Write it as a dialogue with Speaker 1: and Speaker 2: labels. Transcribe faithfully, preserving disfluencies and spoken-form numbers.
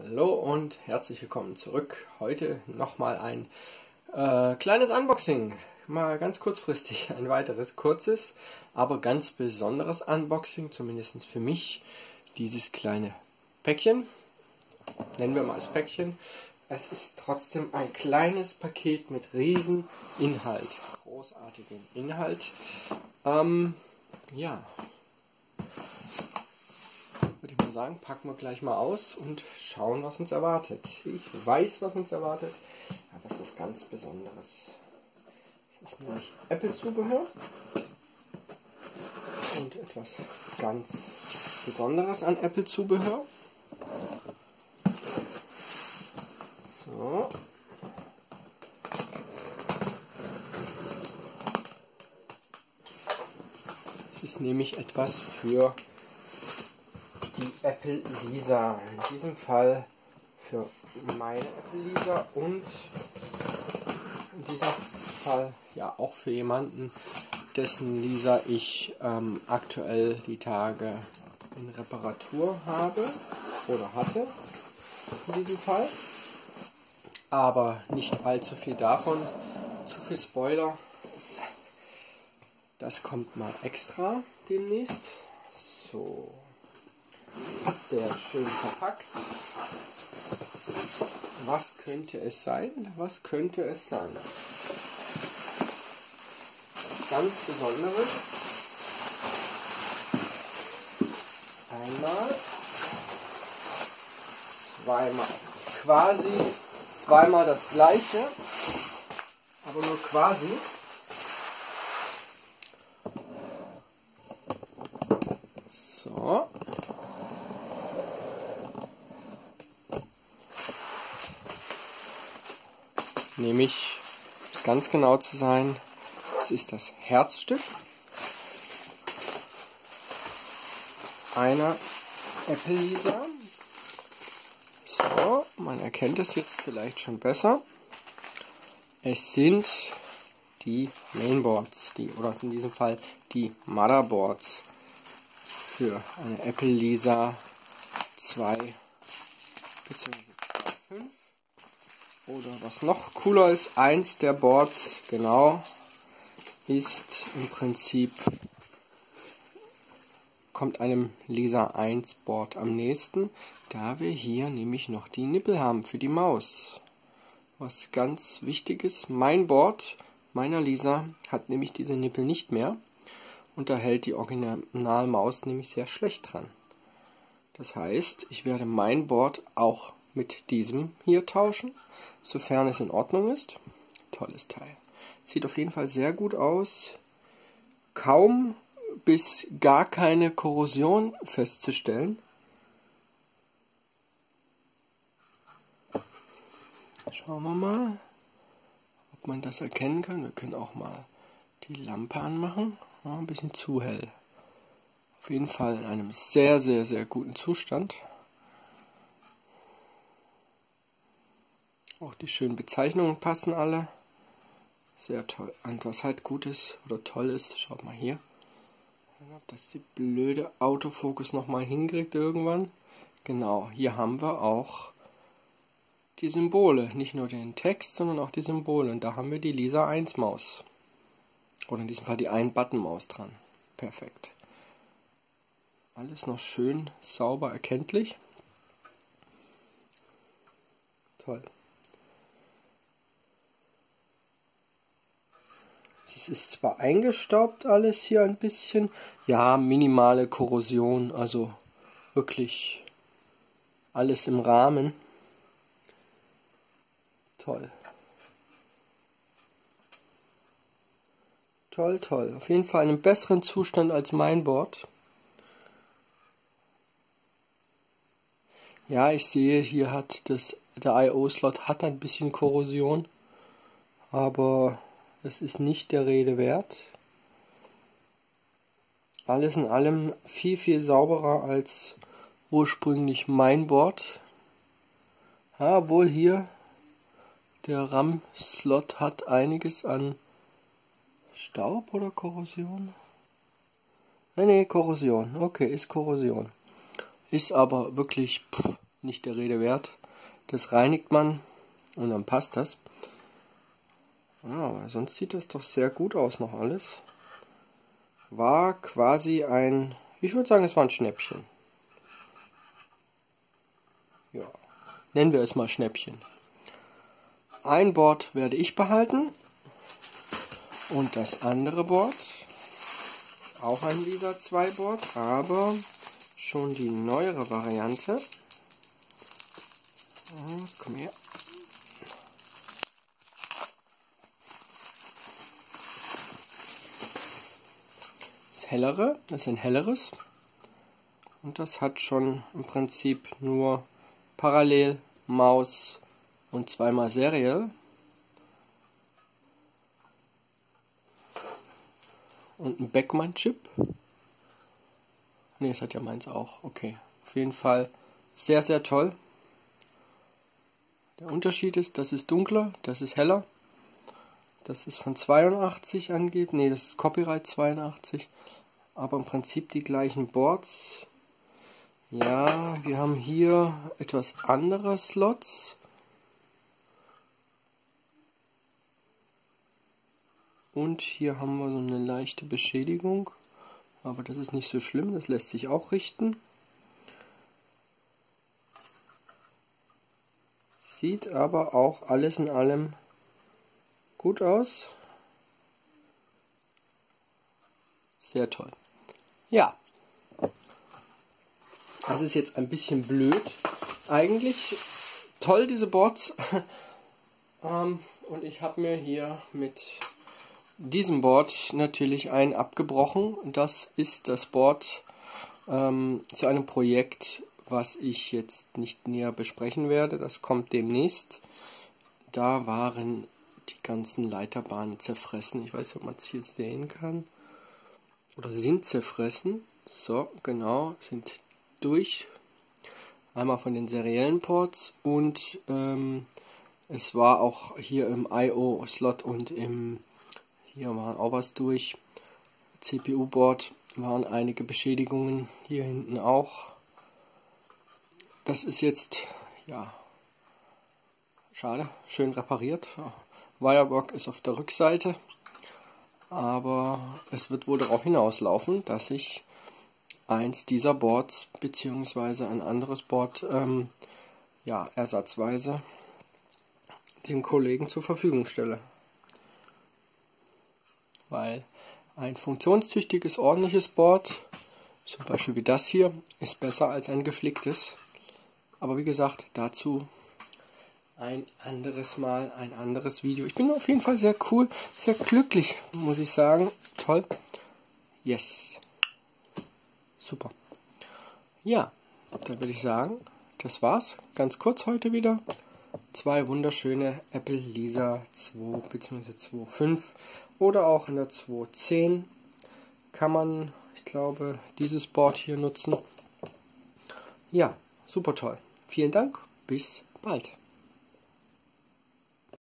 Speaker 1: Hallo und herzlich willkommen zurück. Heute nochmal ein äh, kleines Unboxing. Mal ganz kurzfristig ein weiteres kurzes, aber ganz besonderes Unboxing, zumindest für mich. Dieses kleine Päckchen, nennen wir mal als Päckchen. Es ist trotzdem ein kleines Paket mit riesen Inhalt, großartigem Inhalt. Ähm, ja. Würde ich mal sagen, packen wir gleich mal aus und schauen, was uns erwartet. Ich weiß, was uns erwartet, aber es ist was ganz Besonderes. Es ist nämlich Apple-Zubehör und etwas ganz Besonderes an Apple-Zubehör. So. Es ist nämlich etwas für die Apple Lisa, in diesem Fall für meine Apple Lisa und in diesem Fall ja auch für jemanden, dessen Lisa ich ähm, aktuell die Tage in Reparatur habe oder hatte in diesem Fall. Aber nicht allzu viel davon, zu viel Spoiler, das kommt mal extra demnächst. So. Sehr schön verpackt. Was könnte es sein? Was könnte es sein? Ganz Besonderes. Einmal, zweimal. Quasi zweimal das gleiche, aber nur quasi. So. Nämlich, um es ganz genau zu sein, das ist das Herzstück einer Apple Lisa. So, man erkennt es jetzt vielleicht schon besser. Es sind die Mainboards, die, oder in diesem Fall die Motherboards für eine Apple Lisa zwei bzw. zwei Punkt fünf. Oder was noch cooler ist, eins der Boards, genau, ist im Prinzip, kommt einem Lisa eins Board am nächsten, da wir hier nämlich noch die Nippel haben für die Maus. Was ganz wichtig ist, mein Board meiner Lisa hat nämlich diese Nippel nicht mehr und da hält die Originalmaus nämlich sehr schlecht dran. Das heißt, ich werde mein Board auch mit diesem hier tauschen, sofern es in Ordnung ist. Tolles Teil. Sieht auf jeden Fall sehr gut aus. Kaum bis gar keine Korrosion festzustellen. Schauen wir mal, ob man das erkennen kann. Wir können auch mal die Lampe anmachen. Ja, ein bisschen zu hell. Auf jeden Fall in einem sehr, sehr, sehr guten Zustand. Auch die schönen Bezeichnungen passen alle. Sehr toll. Und was halt gut ist oder toll ist, schaut mal hier. Ob das die blöde Autofokus nochmal hinkriegt irgendwann. Genau, hier haben wir auch die Symbole. Nicht nur den Text, sondern auch die Symbole. Und da haben wir die Lisa eins Maus. Oder in diesem Fall die Ein-Button-Maus dran. Perfekt. Alles noch schön sauber erkenntlich. Toll. Es ist zwar eingestaubt alles hier ein bisschen, ja, minimale Korrosion, also wirklich alles im Rahmen. Toll. Toll, toll. Auf jeden Fall in einem besseren Zustand als mein Board. Ja, ich sehe, hier hat das, der I O-Slot hat ein bisschen Korrosion, aber es ist nicht der Rede wert. Alles in allem viel, viel sauberer als ursprünglich mein Board. Ja, wohl hier, der RAM-Slot hat einiges an Staub oder Korrosion? Ne, ne, Korrosion. Okay, ist Korrosion. Ist aber wirklich pff, nicht der Rede wert. Das reinigt man und dann passt das. Ja, aber sonst sieht das doch sehr gut aus noch alles. War quasi ein, ich würde sagen, es war ein Schnäppchen. Ja, nennen wir es mal Schnäppchen. Ein Board werde ich behalten und das andere Board, auch ein Lisa zwei Board, aber schon die neuere Variante. Komm her. Das hellere, das ist ein helleres und das hat schon im Prinzip nur parallel Maus und zweimal Serial. Und ein Beckmann-Chip. Ne, das hat ja meins auch. Okay, auf jeden Fall sehr, sehr toll. Der Unterschied ist, das ist dunkler, das ist heller. Das ist von zweiundachtzig angeht. Ne, das ist Copyright zweiundachtzig. Aber im Prinzip die gleichen Boards. Ja, wir haben hier etwas andere Slots. Und hier haben wir so eine leichte Beschädigung. Aber das ist nicht so schlimm, das lässt sich auch richten. Sieht aber auch alles in allem gut aus. Sehr toll. Ja. Das ist jetzt ein bisschen blöd. Eigentlich toll, diese Boards. ähm, und ich habe mir hier mit diesem Board natürlich ein abgebrochen. Das ist das Board ähm, zu einem Projekt, was ich jetzt nicht näher besprechen werde. Das kommt demnächst. Da waren die ganzen Leiterbahnen zerfressen. Ich weiß nicht, ob man es hier sehen kann. Oder sind zerfressen. So, genau, sind durch. Einmal von den seriellen Ports und ähm, es war auch hier im I O-Slot und im, hier war auch was durch. C P U-Board waren einige Beschädigungen, hier hinten auch. Das ist jetzt, ja, schade, schön repariert. Wirework ist auf der Rückseite, aber es wird wohl darauf hinauslaufen, dass ich eins dieser Boards beziehungsweise ein anderes Board ähm, ja, ersatzweise dem Kollegen zur Verfügung stelle. Weil ein funktionstüchtiges, ordentliches Board, zum Beispiel wie das hier, ist besser als ein geflicktes. Aber wie gesagt, dazu ein anderes Mal, ein anderes Video. Ich bin auf jeden Fall sehr cool, sehr glücklich, muss ich sagen. Toll. Yes. Super. Ja, dann würde ich sagen, das war's. Ganz kurz heute wieder. Zwei wunderschöne Apple Lisa zwei bzw. zwei Punkt fünf oder auch in der zwei Punkt zehn kann man, ich glaube, dieses Board hier nutzen. Ja, super toll. Vielen Dank. Bis bald.